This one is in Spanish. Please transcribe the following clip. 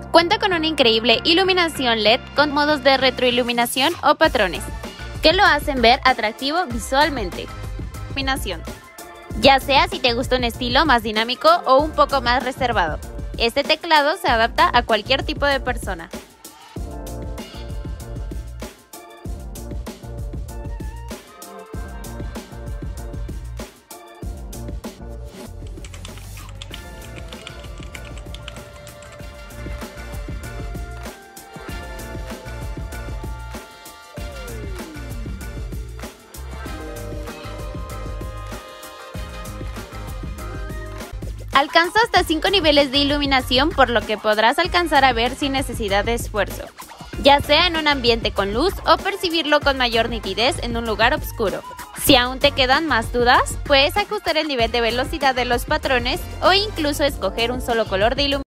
Cuenta con una increíble iluminación LED con modos de retroiluminación o patrones, que lo hacen ver atractivo visualmente. Iluminación. Ya sea si te gusta un estilo más dinámico o un poco más reservado, este teclado se adapta a cualquier tipo de persona. Alcanza hasta 5 niveles de iluminación, por lo que podrás alcanzar a ver sin necesidad de esfuerzo, ya sea en un ambiente con luz o percibirlo con mayor nitidez en un lugar oscuro. Si aún te quedan más dudas, puedes ajustar el nivel de velocidad de los patrones o incluso escoger un solo color de iluminación.